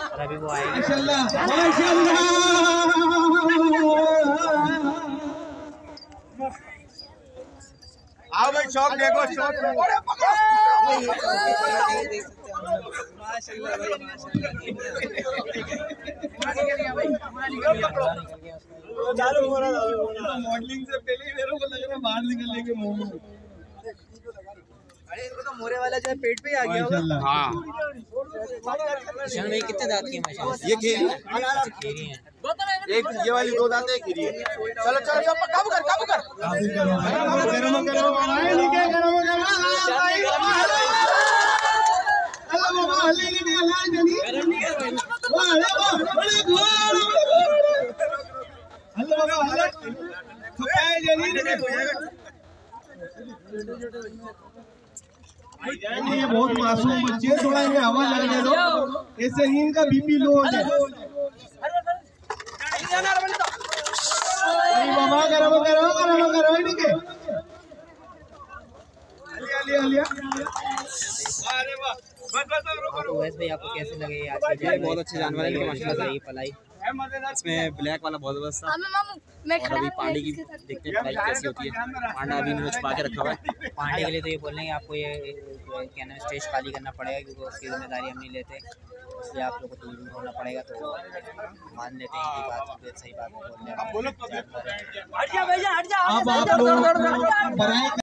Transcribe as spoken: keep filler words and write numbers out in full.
और अभी वो आएगी। माशाल्लाह माशाल्लाह। आओ भाई शॉट देखो, शॉट माशाल्लाह भाई मॉडलिंग से पहले ही मेरे को लग रहा है बाहर निकलने के मुंह में। अरे इनको तो मोरे वाला जो है पेट पे आ गया होगा। हाँ शन भाई कितने दांत की है माशाल्लाह? ये खीरी खीरी है। एक ये वाली दो दांत है, खीरी है। चलो चलो चलो काबू कर काबू कर गरम गरम आए नहीं के गरम गरम अल्लाह बाबा हले नहीं अल्लाह जनी गरम नहीं कर वाह अरे वाह बड़े घोर अल्लाह बाबा हले खाए जनी ये बहुत मासूम बच्चे, थोड़ा इन्हें हवा लगने दो, ऐसे ही इनका बीपी लो हो जाए। बाबा गरम गरम गरम गरम ठीक है। लिया लिया लिया। अरे वाह बस बस रुको रुको। वैसे भाई आपको कैसे लगे आज के जानवर? बहुत अच्छे जानवर है इनके माशाल्लाह से। पलाई इसमें ब्लैक वाला बहुत बस था। मामू मामू मैं और अभी पांडे की देखते हैं पलाई कैसी होती है। पांडा अभी इन्होंने छुपा के रखा हुआ है। पांडे के लिए तो ये बोल रहे हैं कि आपको ये क्या नाम स्टेज खाली करना पड़ेगा क्योंकि उसकी जिम्मेदारी हम नहीं लेते, इसलिए आप लोग को दूर होना पड़ेगा। तो मान लेते हैं कि बात सही बात बोल रहे हैं। अब आप लोग